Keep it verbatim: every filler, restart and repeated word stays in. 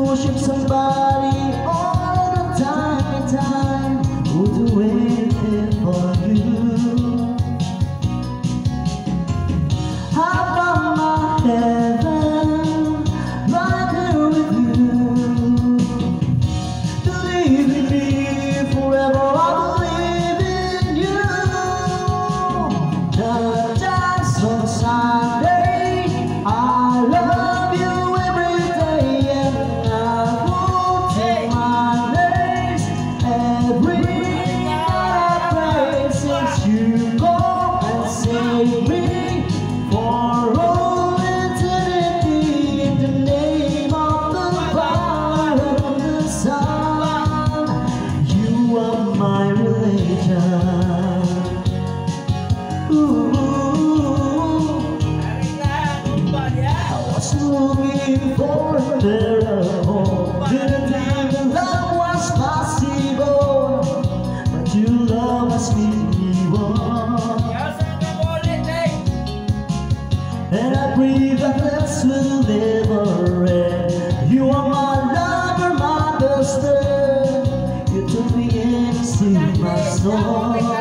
pushing somebody all the time and time who do anything for you. I found my heaven right here with you. Believe in me forever, I believe in you. The dance on Sunday, I love you every day, and I will take my days every night I pray, since you go and save me for all eternity in the name of the Father and the Son. You are my religion. Ooh, I was looking for a better home. Didn't think that love was possible, but you love us people. And I breathe that this will never end. You are my lover, my best friend. You took me in to see my soul.